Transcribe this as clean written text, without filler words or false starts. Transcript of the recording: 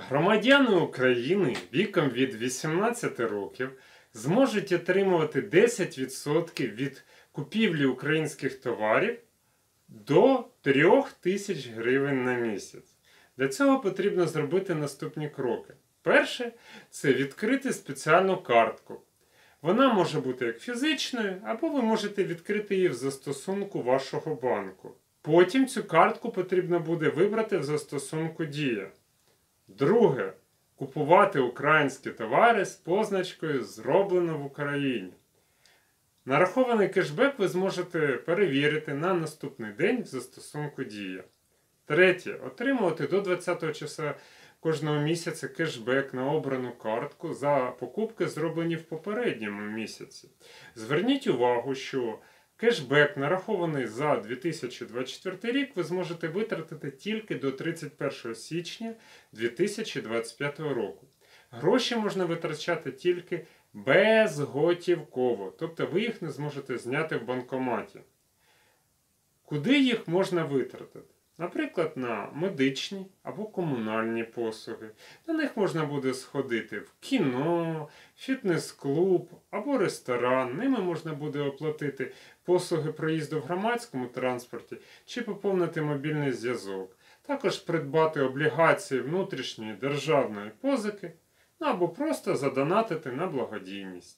Громадяни України віком від 18 років зможуть отримувати 10% від купівлі українських товарів до 3 тисяч гривень на місяць. Для цього потрібно зробити наступні кроки. Перше – це відкрити спеціальну картку. Вона може бути як фізичною, або ви можете відкрити її в застосунку вашого банку. Потім цю картку потрібно буде вибрати в застосунку Дія. Друге – купувати українські товари з позначкою «Зроблено в Україні». Нарахований кешбек ви зможете перевірити на наступний день в застосунку Дія. Третє – отримувати до 20 числа кожного місяця кешбек на обрану картку за покупки, зроблені в попередньому місяці. Зверніть увагу, що кешбек, нарахований за 2024 рік, ви зможете витратити тільки до 31 січня 2025 року. Гроші можна витрачати тільки безготівково, тобто ви їх не зможете зняти в банкоматі. Куди їх можна витратити? Наприклад, на медичні або комунальні послуги. На них можна буде сходити в кіно, фітнес-клуб або ресторан. Ними можна буде оплатити послуги проїзду в громадському транспорті чи поповнити мобільний зв'язок. Також придбати облігації внутрішньої державної позики або просто задонатити на благодійність.